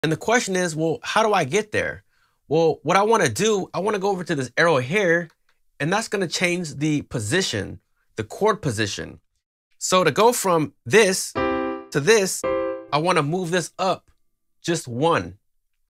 And the question is, well, how do I get there? Well, what I want to do, I want to go over to this arrow here, and that's going to change the position, the chord position. So to go from this to this, I want to move this up just one.